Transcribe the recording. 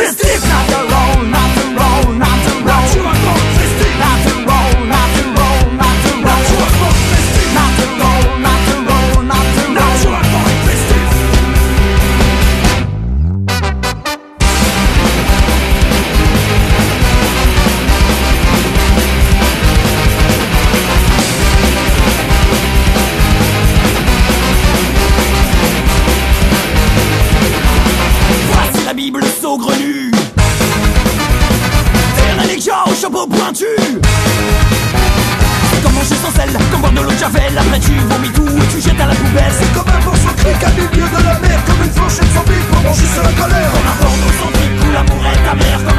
festif. Not to roll, not to roll, not to roll. Tu racontes festif. Not to roll, not to roll, not to roll. Tu racontes festif. Not to roll, not to roll, not to roll. Tu racontes festif. Voici la Bible saugrenue, terre électron au chapeau pointu. C'est comme manger sans sel, comme boire de l'eau de javel. Après tu vomis tout et tu jettes à la poubelle. C'est comme un morceau de cric à milieu de la mer, comme une fourchette sans bille pour manger sur la colère. Comme un porno sans truc où l'amour est ta mère.